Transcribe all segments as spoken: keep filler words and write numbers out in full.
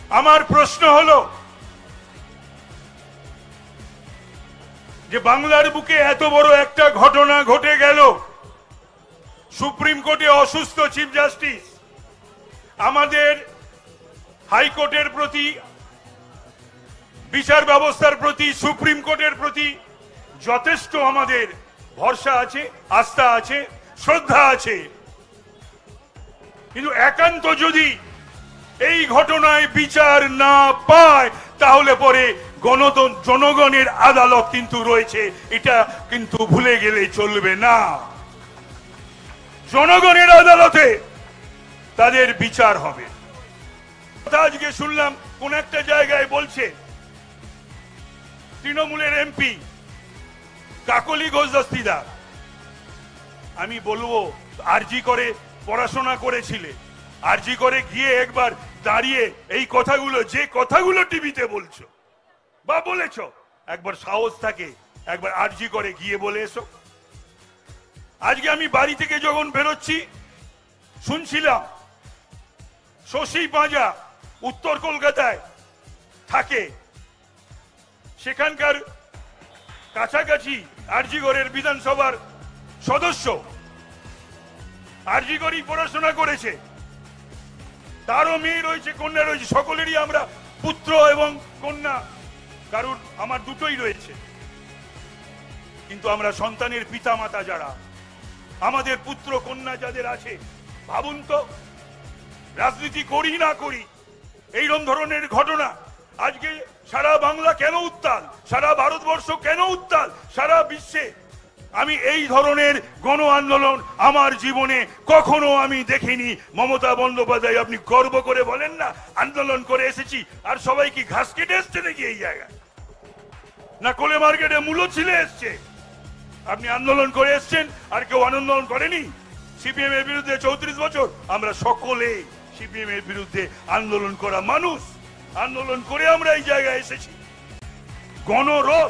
আমার প্রশ্ন হলো যে বাংলার বুকে এত বড় একটা ঘটনা ঘটে গেল, সুপ্রিম কোর্টে অসুস্থ চিফ জাস্টিস, আমাদের হাইকোর্টের প্রতি, বিচার ব্যবস্থার প্রতি, সুপ্রিম কোর্টের প্রতি যথেষ্ট আমাদের ভরসা আছে, আস্থা আছে, শ্রদ্ধা আছে, কিন্তু একান্ত যদি এই ঘটনায় বিচার না পায় তাহলে পরে গণতন্ত্র জনগণের আদালত কিন্তু রয়েছে, এটা কিন্তু ভুলে গেলে চলবে না। জনগণের আদালতে তাদের বিচার হবে। আজকে শুনলাম কোন একটা জায়গায় বলছে তৃণমূলের এমপি কাকলি ঘোষ দস্তিদার, আমি বলবো আরজি করে পড়াশোনা করেছিলে, আরজি করে গিয়ে একবার দাঁড়িয়ে এই কথাগুলো, যে কথাগুলো টিভিতে বলছো বা বলেছো, একবার সাহস থাকে একবার আরজি করে গিয়ে বলে এসো। আজকে আমি বাড়ি থেকে যখন বেরোচ্ছি শুনছিলাম শশী পাঁজা উত্তর কলকাতায় থাকে, সেখানকার কাছাকাছি আরজিগড়ের বিধানসভার সদস্য, আরজিগড়ই পড়াশোনা করেছে, তারও মেয়ে রয়েছে, কন্যা রয়েছে, সকলেরই আমরা পুত্র এবং কন্যা, কারণ আমার দুটোই রয়েছে, কিন্তু আমরা সন্তানের পিতা মাতা যারা, আমাদের পুত্র কন্যা যাদের আছে, ভাবুন তো, রাজনীতি করি না করি এইরকম ধরনের ঘটনা আজকে সারা বাংলা কেন উত্তাল, সারা ভারতবর্ষ কেন উত্তাল, সারা বিশ্বে আমি এই ধরনের গণ আন্দোলন আমার জীবনে কখনো আমি দেখিনি। মমতা বন্দ্যোপাধ্যায়, আপনি গর্ব করে বলেন না আন্দোলন করে এসেছি, আর সবাই কি ঘাস কেটে এসছে নাকি এই জায়গায়, না কোলে মার্কেটে মূল্য ছিলে এসছে? আপনি আন্দোলন করে এসছেন, আর কেউ আন্দোলন করেনি? সিপিএম এর বিরুদ্ধে চৌত্রিশ বছর আমরা সকলে সিপিএম এর বিরুদ্ধে আন্দোলন করা মানুষ, আন্দোলন করে আমরা এই জায়গায় এসেছি। গণরোষ,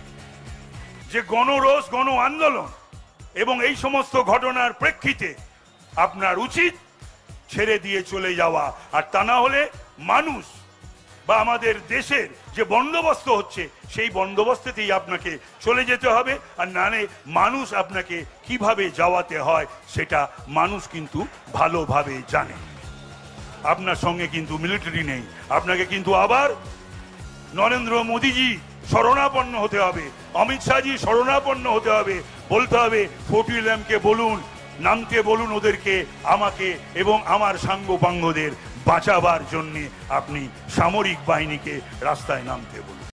যে গণরোষ, গণ আন্দোলন এবং এই সমস্ত ঘটনার প্রেক্ষিতে আপনার উচিত ছেড়ে দিয়ে চলে যাওয়া, আর তা না হলে মানুষ বা আমাদের দেশের যে বন্দোবস্ত হচ্ছে সেই বন্দোবস্তেতেই আপনাকে চলে যেতে হবে, আর নালে মানুষ আপনাকে কিভাবে যাওয়াতে হয় সেটা মানুষ কিন্তু ভালোভাবে জানে। আপনার সঙ্গে কিন্তু মিলিটারি নেই, আপনাকে কিন্তু আবার নরেন্দ্র মোদীজি শরণাপন্ন হতে হবে, অমিত শাহজি শরণাপন্ন হতে হবে, বলতে হবে ফোর্টি ল্যাম্পকে বলুন, নামতে বলুন ওদেরকে, আমাকে এবং আমার সাঙ্গপাঙ্গদের বাঁচাবার জন্য আপনি সামরিক বাহিনীকে রাস্তায় নামতে বলুন।